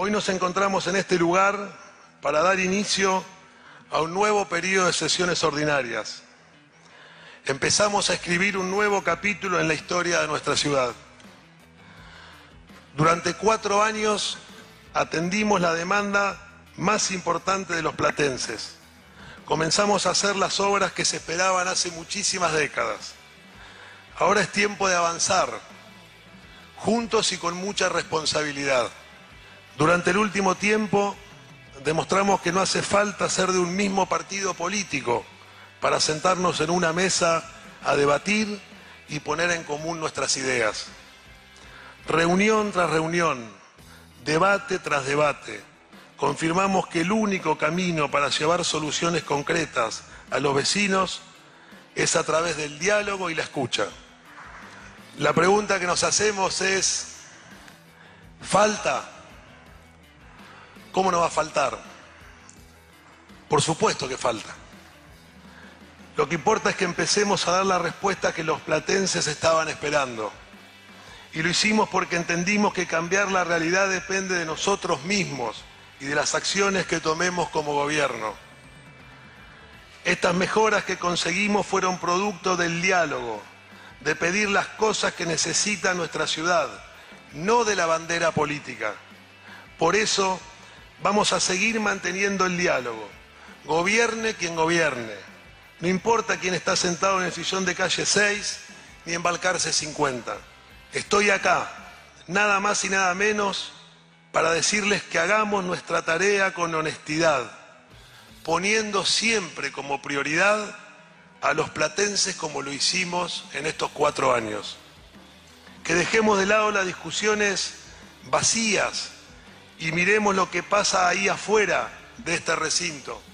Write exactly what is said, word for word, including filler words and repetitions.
Hoy nos encontramos en este lugar para dar inicio a un nuevo periodo de sesiones ordinarias. Empezamos a escribir un nuevo capítulo en la historia de nuestra ciudad. Durante cuatro años atendimos la demanda más importante de los platenses. Comenzamos a hacer las obras que se esperaban hace muchísimas décadas. Ahora es tiempo de avanzar, juntos y con mucha responsabilidad. Durante el último tiempo demostramos que no hace falta ser de un mismo partido político para sentarnos en una mesa a debatir y poner en común nuestras ideas. Reunión tras reunión, debate tras debate, confirmamos que el único camino para llevar soluciones concretas a los vecinos es a través del diálogo y la escucha. La pregunta que nos hacemos es, ¿falta? ¿Cómo no va a faltar? Por supuesto que falta. Lo que importa es que empecemos a dar la respuesta que los platenses estaban esperando. Y lo hicimos porque entendimos que cambiar la realidad depende de nosotros mismos y de las acciones que tomemos como gobierno. Estas mejoras que conseguimos fueron producto del diálogo, de pedir las cosas que necesita nuestra ciudad, no de la bandera política. Por eso vamos a seguir manteniendo el diálogo, gobierne quien gobierne. No importa quién está sentado en el sillón de calle seis ni en Balcarce cincuenta. Estoy acá, nada más y nada menos, para decirles que hagamos nuestra tarea con honestidad, poniendo siempre como prioridad a los platenses como lo hicimos en estos cuatro años. Que dejemos de lado las discusiones vacías y miremos lo que pasa ahí afuera de este recinto.